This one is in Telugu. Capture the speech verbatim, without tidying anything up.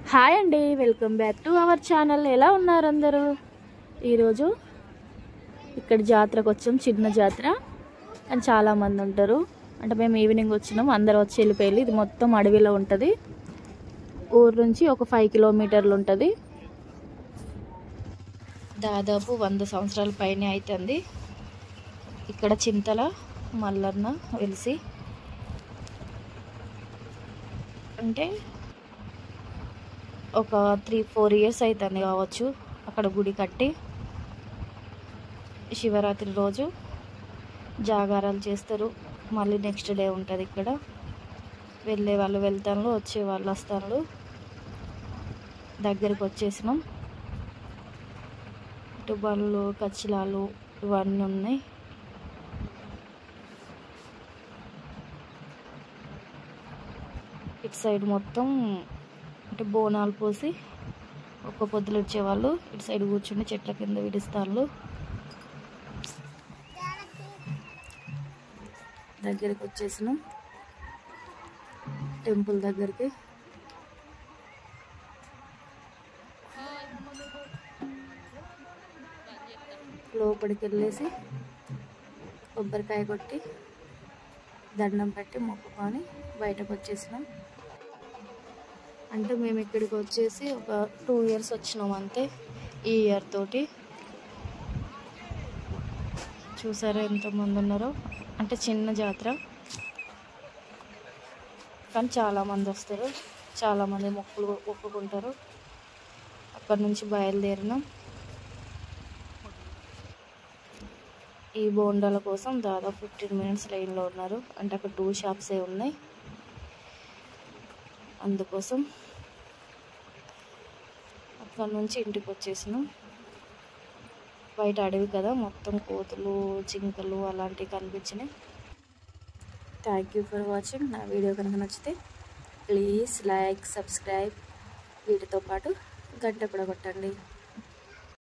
హాయ్ అండి, welcome back to our channel. ఎలా ఉన్నారు అందరూ? ఈరోజు ఇక్కడ జాతరకు వచ్చాం, చిన్న జాతర కానీ చాలామంది ఉంటారు. అంటే మేము ఈవినింగ్ వచ్చినాం, అందరూ వచ్చి వెళ్ళిపోయి. ఇది మొత్తం అడవిలో ఉంటుంది. ఊరు నుంచి ఒక ఫైవ్ కిలోమీటర్లు ఉంటుంది. దాదాపు వంద సంవత్సరాల పైన అవుతుంది. ఇక్కడ చింతల మల్లన్న వెలిసి అంటే ఒక త్రీ ఫోర్ ఇయర్స్ అవుతుంది కావచ్చు అక్కడ గుడి కట్టి. శివరాత్రి రోజు జాగారాలు చేస్తారు. మళ్ళీ నెక్స్ట్ డే ఉంటుంది. ఇక్కడ వెళ్ళే వాళ్ళు వెళ్తాను, వచ్చే వాళ్ళు వస్తారు. దగ్గరికి వచ్చేసినాం. ఇటు బళ్ళు కచ్చిలాలు ఇవన్నీ ఉన్నాయి. ఇటు సైడ్ మొత్తం అంటే బోనాలు పోసి ఒక్క పొద్దులు ఇచ్చేవాళ్ళు. ఇటు సైడ్ కూర్చుని చెట్ల కింద విడిస్తారు. దగ్గరికి వచ్చేసినాం టెంపుల్ దగ్గరికి. లోపలికి వెళ్ళేసి కొబ్బరికాయ కొట్టి దండం పెట్టి మొక్కుకొని బయటకు వచ్చేసినాం. అంటే మేము ఇక్కడికి వచ్చేసి ఒక టూ ఇయర్స్ వచ్చినాం అంతే. ఈ ఇయర్ తోటి చూసారా ఎంతమంది ఉన్నారో. అంటే చిన్న జాతర కానీ చాలామంది వస్తారు, చాలామంది మొక్కులు మొక్కుకుంటారు. అక్కడి నుంచి బయలుదేరినాం. ఈ బోండాల కోసం దాదాపు ఫిఫ్టీన్ మినిట్స్ లైన్లో ఉన్నారు. అంటే అక్కడ టూ షాప్సే ఉన్నాయి, అందుకోసం అక్కడ నుంచి ఇంటికి వచ్చేసినాం. బయట అడవి కదా, మొత్తం కోతులు జింకలు అలాంటివి కనిపించినాయి. Thank you for watching. నా వీడియో కనుక నచ్చితే ప్లీజ్ లైక్, సబ్స్క్రైబ్, వీటితో పాటు గంట కూడా కొట్టండి.